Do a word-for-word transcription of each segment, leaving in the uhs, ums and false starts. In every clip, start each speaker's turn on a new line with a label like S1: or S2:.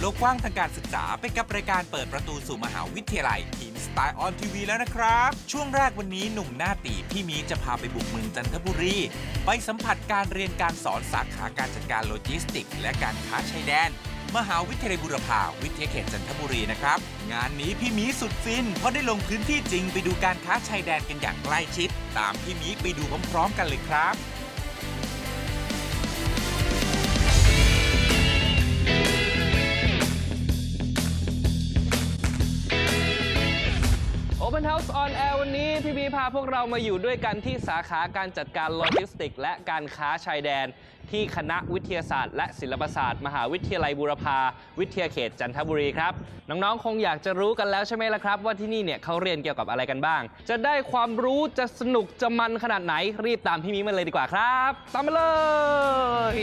S1: โลกกว้างทางการศึกษาไปกับรายการเปิดประตูสู่มหาวิทยาลัยทีมสไตล์ออนทีวีแล้วนะครับช่วงแรกวันนี้หนุ่มหน้าตีพี่มีจะพาไปบุกเมืองจันทบุรีไปสัมผัสการเรียนการสอนสาขาการจัดการโลจิสติกส์และการค้าชายแดนมหาวิทยาลัยบูรพาวิทยาเขตจันทบุรีนะครับงานนี้พี่มีสุดฟินเพราะได้ลงพื้นที่จริงไปดูการค้าชายแดนกันอย่างใกล้ชิดตามพี่มีไปดูพร้อมๆกันเลยครับ
S2: Open House on Air วันนี้พี่บีพาพวกเรามาอยู่ด้วยกันที่สาขาการจัดการโลจิสติกส์และการค้าชายแดนที่คณะวิทยาศาสตร์และศิลปศาสตร์มหาวิทยาลัยบูรพาวิทยาเขตจันทบุรีครับน้องๆคงอยากจะรู้กันแล้วใช่ไหมล่ะครับว่าที่นี่เนี่ยเขาเรียนเกี่ยวกับอะไรกันบ้างจะได้ความรู้จะสนุกจะมันขนาดไหนรีบตามพี่มีมาเลยดีกว่าครับตามมาเลย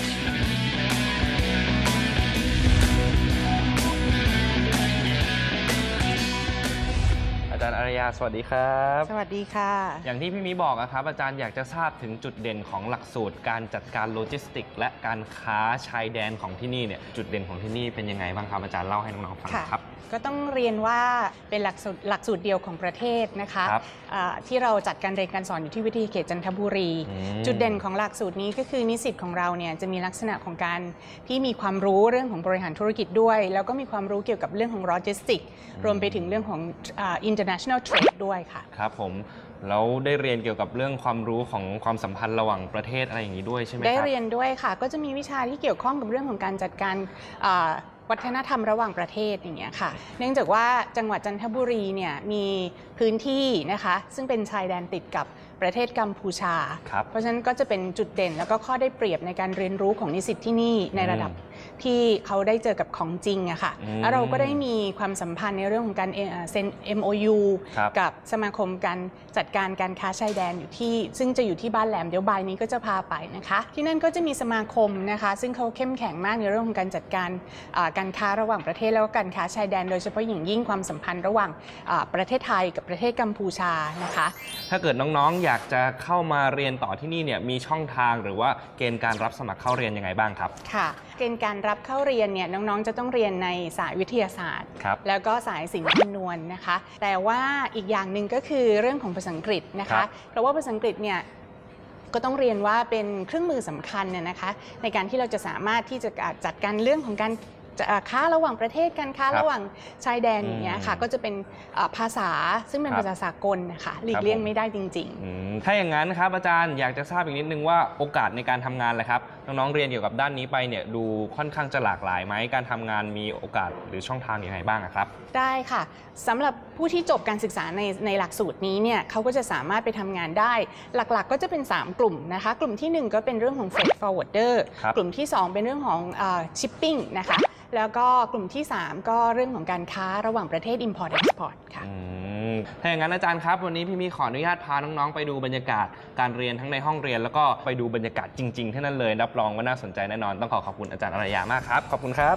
S2: อาจารย์อารยาสวัสดีครับ
S3: สวัสดีค่ะ
S2: อย่างที่พี่มีบอกนะครับอาจารย์อยากจะทราบถึงจุดเด่นของหลักสูตรการจัดการโลจิสติกส์และการค้าชายแดนของที่นี่เนี่ยจุดเด่นของที่นี่เป็นยังไงบ้างครับอาจารย์เล่าให้น้องๆฟังครับ
S3: ก็ต้องเรียนว่าเป็นหลักสูตรหลักสูตรเดียวของประเทศนะคะที่เราจัดการเรียนการสอนอยู่ที่วิทยาเขตจันทบุรีจุดเด่นของหลักสูตรนี้ก็คือนิสิตของเราเนี่ยจะมีลักษณะของการที่มีความรู้เรื่องของบริหารธุรกิจด้วยแล้วก็มีความรู้เกี่ยวกับเรื่องของโลจิสติกส์รวมไปถึงเรื่องของ international trade ด้วยค่ะ
S2: ครับผมแล้วได้เรียนเกี่ยวกับเรื่องความรู้ของความสัมพันธ์ระหว่างประเทศอะไรอย่างนี้ด้วยใช่ไหมครับ
S3: ได้เรียนด้วยค่ะก็จะมีวิชาที่เกี่ยวข้องกับเรื่องของการจัดการวัฒนธรรมระหว่างประเทศอย่างเงี้ยค่ะเนื่องจากว่าจังหวัดจันทบุรีเนี่ยมีพื้นที่นะคะซึ่งเป็นชายแดนติดกับประเทศกัมพูชาเพราะฉะนั้นก็จะเป็นจุดเด่นแล้วก็ข้อได้เปรียบในการเรียนรู้ของนิสิตที่นี่ในระดับที่เขาได้เจอกับของจริงอะค่ะแล้วเราก็ได้มีความสัมพันธ์ในเรื่องของการเซ็น เอ็ม โอ ยู กับสมาคมการจัดการการค้าชายแดนอยู่ที่ซึ่งจะอยู่ที่บ้านแหลมเดี๋ยวบ่ายนี้ก็จะพาไปนะคะที่นั่นก็จะมีสมาคมนะคะซึ่งเขาเข้มแข็งมากในเรื่องของการจัดการการค้าระหว่างประเทศแล้วก็การค้าชายแดนโดยเฉพาะอย่างยิ่งความสัมพันธ์ระหว่างประเทศไทยกับประเทศกัมพูชานะคะ
S2: ถ้าเกิดน้องๆอยากจะเข้ามาเรียนต่อที่นี่เนี่ยมีช่องทางหรือว่าเกณฑ์การรับสมัครเข้าเรียนยังไงบ้างครับ
S3: ค่ะเกณฑ์การรับเข้าเรียนเนี่ยน้องๆจะต้องเรียนในสายวิทยาศาสตร์แล้วก็สายศิลป์คำนวณนะคะแต่ว่าอีกอย่างหนึ่งก็คือเรื่องของภาษาอังกฤษนะคะเพราะว่าภาษาอังกฤษเนี่ยก็ต้องเรียนว่าเป็นเครื่องมือสำคัญเนี่ยนะคะในการที่เราจะสามารถที่จะจัดการเรื่องของการค้าระหว่างประเทศการค้าระหว่างชายแดนอย่างเงี้ยค่ะก็จะเป็นภาษาซึ่งเป็นภาษาสากลนะคะหลีกเลี่ยงไม่ได้จริง
S2: ๆถ้าอย่างนั้นครับอาจารย์อยากจะทราบอีกนิดนึงว่าโอกาสในการทำงานเลยครับน้องๆเรียนเกี่ยวกับด้านนี้ไปเนี่ยดูค่อนข้างจะหลากหลายไหมการทำงานมีโอกาสหรือช่องทางอย่างไรบ้างครับ
S3: ได้ค่ะสำหรับผู้ที่จบการศึกษาในในหลักสูตรนี้เนี่ยเขาก็จะสามารถไปทำงานได้หลักๆก็จะเป็นสามกลุ่มนะคะกลุ่มที่หนึ่งก็เป็นเรื่องของ freight forwarder กลุ่มที่สองเป็นเรื่องของ shipping นะคะแล้วก็กลุ่มที่สามก็เรื่องของการค้าระหว่างประเทศ import export ค่ะ
S2: ถ้าอย่างนั้นอาจารย์ครับวันนี้พี่มีขออนุญาตพาน้องๆไปดูบรรยากาศการเรียนทั้งในห้องเรียนแล้วก็ไปดูบรรยากาศจริงๆที่นั่นเลยรับรองว่าน่าสนใจแน่นอนต้องขอขอบคุณอาจารย์อารยามากครับขอบคุณครับ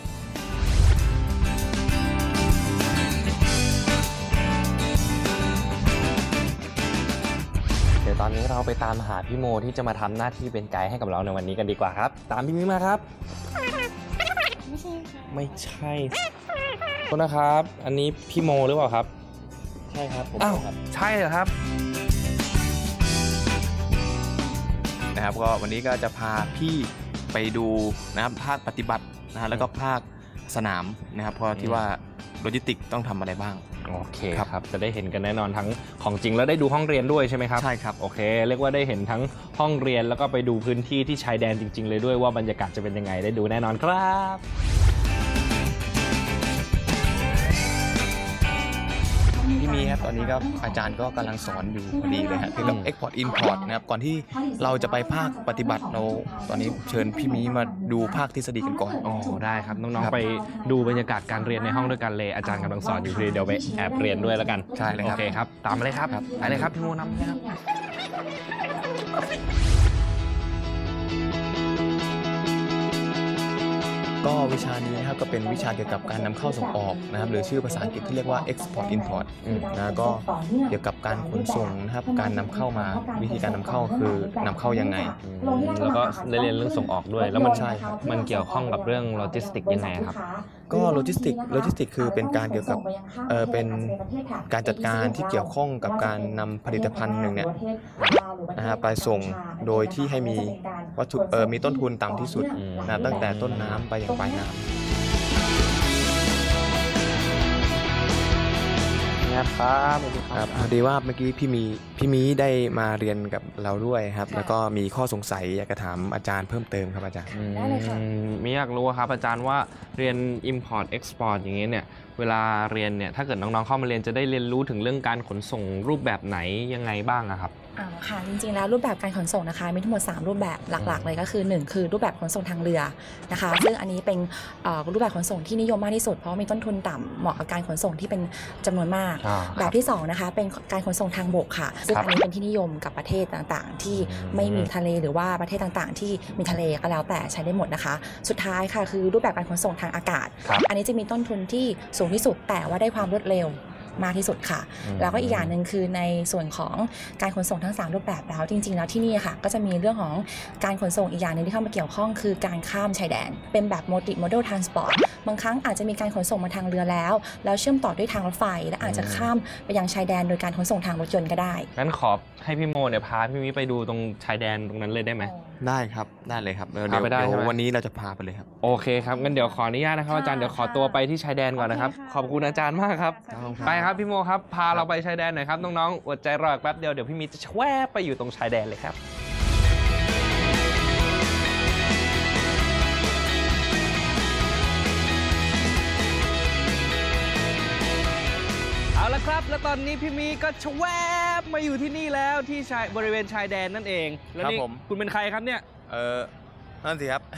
S2: เดี๋ยวตอนนี้เราไปตามหาพี่โมที่จะมาทำหน้าที่เป็นไกด์ให้กับเราในวันนี้กันดีกว่าครับตามพี่มีมาครับไม่ใช่ไม่ใช่คนนะครับอันนี้พี่โมหรือเปล่าครับใช่ครับผมครับใช่เหรอครับ
S4: นะครับก็วันนี้ก็จะพาพี่ไปดูนะครับภาคปฏิบัตินะฮะแล้วก็ภาคสนามนะครับเพราะที่ว่าโลจิสติกต้องทำอะไรบ้าง
S2: โอเคครับจะได้เห็นกันแน่นอนทั้งของจริงแล้วได้ดูห้องเรียนด้วยใช่ไหมครับ
S4: ใช่ครับ
S2: โอเคเรียกว่าได้เห็นทั้งห้องเรียนแล้วก็ไปดูพื้นที่ที่ชายแดนจริงๆเลยด้วยว่าบรรยากาศจะเป็นยังไงได้ดูแน่นอนครับ
S4: ที่มีครับตอนนี้ก็อาจารย์ก็กำลังสอนอยู่พอดีเลยครับเกี่ยวกับ Export Import นะครับก่อนที่เราจะไปภาคปฏิบัติเราตอนนี้เชิญพี่มีมาดูภาคทฤษฎีกันก่อน
S2: อ๋อได้ครับน้องๆไปดูบรรยากาศการเรียนในห้องด้วยกันเลยอาจารย์กำลังสอนอยู่พอดีเดี๋ยวไปแอบเรียนด้วยแล้วกัน
S4: ใช่เลยครับ
S2: โอเคครับตามมาเลยครับไปเลยครับพี่โมนำเลยครับ
S4: ก็วิชานี้นะครับนะครับก็เป็นวิชาเกี่ยวกับการนำเข้าส่งออกนะครับหรือชื่อภาษาอังกฤษที่เรียกว่า export import นะก็เกี่ยวกับการขนส่งนะครับการนำเข้ามาวิธีการนำเข้าคือนำเข้ายังไง
S2: แล้วก็ได้เรียนเรื่องส่งออกด้วยแล้วมัน
S4: ใช่
S2: มันเกี่ยวข้องกับเรื่องโลจิสติกยังไงครับ
S4: ก็โลจิสติกโลจิสติกคือเป็นการเกี่ยวกับเออเป็นการจัดการที่เกี่ยวข้องกับการนำผลิตภัณฑ์หนึ่งเนี่ยนะฮะไปส่งโดยที่ให้มีวัตถุเออมีต้นทุนต่ำที่สุดนะตั้งแต่ต้นน้ำไปยังปลายน้ำ
S2: ครับ
S4: ครับพอดีว่าเมื่อกี้พี่มีพี่มีได้มาเรียนกับเราด้วยครับแล้วก็มีข้อสงสัยอยากจะถามอาจารย์เพิ่มเติมครับอาจารย์
S2: ได้เลยค่ะมีอยากรู้ครับอาจารย์ว่าเรียน import export อย่างนี้เนี่ยเวลาเรียนเนี่ยถ้าเกิดน้องๆเข้ามาเรียนจะได้เรียนรู้ถึงเรื่องการขนส่งรูปแบบไหนยังไงบ้างครับ
S5: อ๋อค่ะจริงๆแล้วรูปแบบการขนส่งนะคะมีทั้งหมดสามรูปแบบหลักๆเลยก็คือหนึ่งคือรูปแบบขนส่งทางเรือนะคะซึ่งอันนี้เป็นรูปแบบขนส่งที่นิยมมากที่สุดเพราะมีต้นทุนต่ำเหมาะกับการขนส่งที่เป็นจำนวนมากแบบที่สองนะคะเป็นการขนส่งทางบกค่ะซึ่งอันนี้เป็นที่นิยมกับประเทศต่างๆที่ไม่มีทะเลหรือว่าประเทศต่างๆที่มีทะเลก็แล้วแต่ใช้ได้หมดนะคะสุดท้ายค่ะคือรูปแบบการขนส่งทางอากาศอันนี้จะมีต้นทุนที่สูงที่สุดแต่ว่าได้ความรวดเร็วมากที่สุดค่ะแล้วก็อีกอย่างหนึ่งคือในส่วนของการขนส่งทั้งสามรูปแบบแล้วจริงๆแล้วที่นี่ค่ะก็จะมีเรื่องของการขนส่งอีกอย่างหนึ่งที่เข้ามาเกี่ยวข้องคือการข้ามชายแดนเป็นแบบ multi-modal transport บางครั้งอาจจะมีการขนส่งมาทางเรือแล้วแล้วเชื่อมต่อด้วยทางรถไฟและอาจจะข้ามไปยังชายแดนโดยการขนส่งทางรถยนต์ก็ได้
S2: งั้นขอให้พี่โมเนี่ยพาพี่มิไปดูตรงชายแดนตรงนั้นเลยได้ไหม
S4: ได้ครับได้เลยครับเดี๋ยววันนี้เราจะพาไปเลยครับ
S2: โอเคครับงั้นเดี๋ยวขออนุญาตนะครับอาจารย์เดี๋ยวขอตัวไปที่ชายแดนก่อนนะครับขอบคุณอาจารย์มากครับไปครับพี่โมครับพาเราไปชายแดนหน่อยครับน้องๆอดใจรอแป๊บเดียวเดี๋ยวพี่มิจะแวะไปอยู่ตรงชายแดนเลยครับเอาละครับแล้วตอนนี้พี่มีก็ชแวบมาอยู่ที่นี่แล้วที่ชายบริเวณชายแดนนั่นเองแล้วนี่คุณเป็นใครครับเนี่ย
S4: เออนั่นสิครับ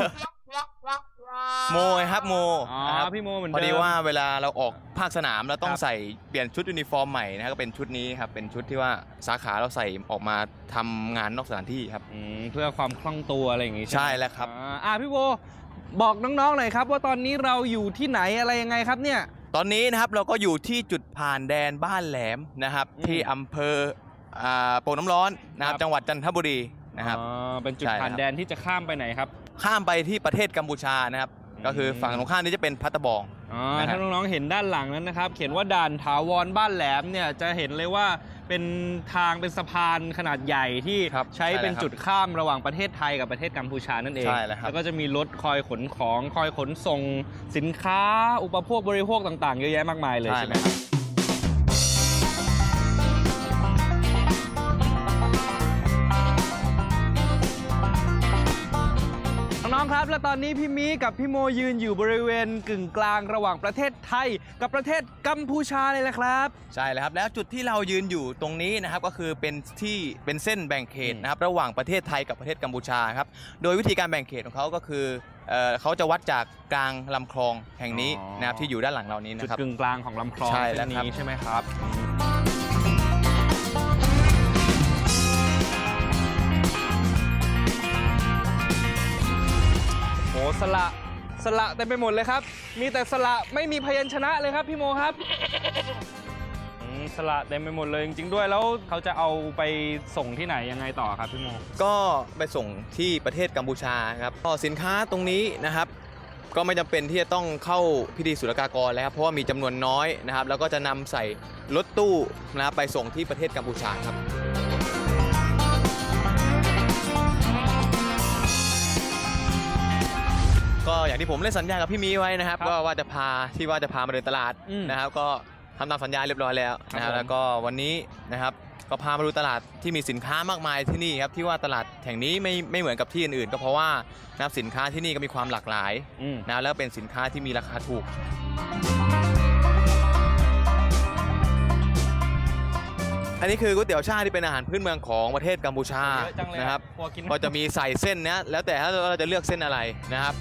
S4: โมครับโม
S2: อ๋อพี่โมเหมือนเดิม
S4: พอดีว่าเวลาเราออกภาคสนามเราต้องใส่เปลี่ยนชุดยูนิฟอร์มใหม่นะครับก็เป็นชุดนี้ครับเป็นชุดที่ว่าสาขาเราใส่ออกมาทำงานนอกสถานที่ครับ
S2: เพื่อความคล่องตัวอะไรอย่างงี้
S4: ใช่แล้วครับ
S2: อ่าพี่โมบอกน้องๆหน่อยครับว่าตอนนี้เราอยู่ที่ไหนอะไรยังไงครับเนี่ย
S4: ตอนนี้นะครับเราก็อยู่ที่จุดผ่านแดนบ้านแหลมนะครับที่อำเภอโป่งน้ำร้อนนะครับจังหวัดจันทบุรีนะครับ
S2: เป็นจุดผ่านแดนที่จะข้ามไปไหนครับ
S4: ข้ามไปที่ประเทศกัมพูชานะครับก็คือฝั่งตรงข้ามนี้จะเป็นพัตตาบอง
S2: ถ้าน้องๆเห็นด้านหลังนั้นนะครับเขียนว่าด่านถาวรบ้านแหลมเนี่ยจะเห็นเลยว่าเป็นทางเป็นสะพานขนาดใหญ่ที่ใช้เป็นจุดข้ามระหว่างประเทศไทยกับประเทศกัมพูชานั่นเองแล้วก็จะมีรถคอยขนของคอยขนส่งสินค้าอุปโภคบริโภคต่างๆเยอะแยะมากมายเลยใช่ไหมครับน้องครับและตอนนี้พี่มีกับพี่โมยืนอยู่บริเวณกึ่งกลางระหว่างประเทศไทยกับประเทศกัมพูชาเลยแหละครับ
S4: ใช่แล้วครับแล้วจุดที่เรายืนอยู่ตรงนี้นะครับก็คือเป็นที่เป็นเส้นแบ่งเขตนะครับระหว่างประเทศไทยกับประเทศกัมพูชาครับโดยวิธีการแบ่งเขตของเขาก็คือเขาจะวัดจากกลางลำคลองแห่งนี้นะครับที่อยู่ด้านหลังเรานี้นะครับ
S2: จุดกึ่งกลางของลำคลองเส้นนี้ใช่ไหมครับโอ้สละสละเต็มไปหมดเลยครับมีแต่สละไม่มีพยัญชนะเลยครับพี่โมครับสละเต็มไปหมดเลยจริงๆด้วยแล้วเขาจะเอาไปส่งที่ไหนยังไงต่อครับพี่โม
S4: ก็ไปส่งที่ประเทศกัมพูชาครับก็สินค้าตรงนี้นะครับก็ไม่จำเป็นที่จะต้องเข้าพิธีศุลกากรแล้วครับเพราะว่ามีจำนวนน้อยนะครับแล้วก็จะนำใส่รถตู้นะครับไปส่งที่ประเทศกัมพูชาครับก็อย่างที่ผมเล่นสัญญากับพี่มีไว้นะครับก็ว่าจะพาที่ว่าจะพามาเดินตลาดนะครับก็ทำตามสัญญาเรียบร้อยแล้วนะครับแล้วก็วันนี้นะครับก็พามาดูตลาดที่มีสินค้ามากมายที่นี่ครับที่ว่าตลาดแห่งนี้ไม่ไม่เหมือนกับที่อื่นๆก็เพราะว่านะครับสินค้าที่นี่ก็มีความหลากหลายนะแล้วเป็นสินค้าที่มีราคาถูกอันนี้คือก๋วยเตี๋ยวชาที่เป็นอาหารพื้นเมืองของประเทศกัมพูชานะครับก็จะมีใส่เส้นนะแล้วแต่ถ้าเราจะเลือกเส้นอะไรนะครับ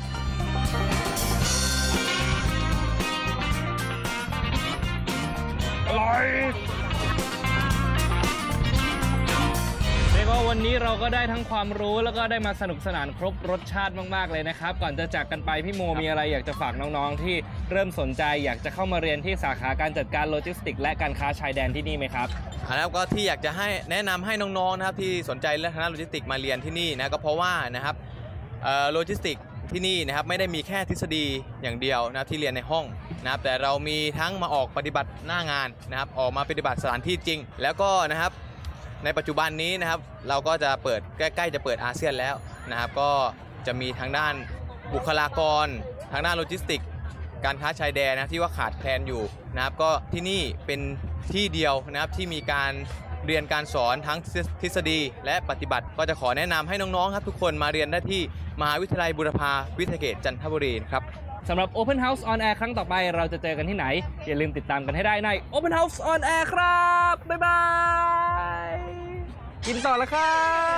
S2: อร่อยนี่ก็ก็วันนี้เราก็ได้ทั้งความรู้แล้วก็ได้มาสนุกสนานครบรสชาติมากๆเลยนะครับก่อนจะจากกันไปพี่โมมีอะไรอยากจะฝากน้องๆที่เริ่มสนใจอยากจะเข้ามาเรียนที่สาขาการจัดการโลจิสติกส์และการค้าชายแดนที่นี่ไหมครับ
S4: ครับก็ที่อยากจะให้แนะนำให้น้องๆนะครับที่สนใจเรื่องทางด้านโลจิสติกส์มาเรียนที่นี่นะก็เพราะว่านะครับโลจิสติกส์ที่นี่นะครับไม่ได้มีแค่ทฤษฎีอย่างเดียวนะที่เรียนในห้องนะครับแต่เรามีทั้งมาออกปฏิบัติหน้างานนะครับออกมาปฏิบัติสถานที่จริงแล้วก็นะครับในปัจจุบันนี้นะครับเราก็จะเปิดใกล้ๆจะเปิดอาเซียนแล้วนะครับก็จะมีทางด้านบุคลากรทางด้านโลจิสติกส์การค้าชายแดนนะที่ว่าขาดแคลนอยู่นะครับก็ที่นี่เป็นที่เดียวนะครับที่มีการเรียนการสอนทั้งทฤษฎีและปฏิบัติก็จะขอแนะนำให้น้องๆครับทุกคนมาเรียนได้ที่มหาวิทยาลัยบูรพาวิทยาเขตจันทบุรีครับ
S2: สำหรับ Open House on Air ครั้งต่อไปเราจะเจอกันที่ไหนอย่าลืมติดตามกันให้ได้ใน Open House on Air ครับบ๊ายบายกินต่อแล้วครับ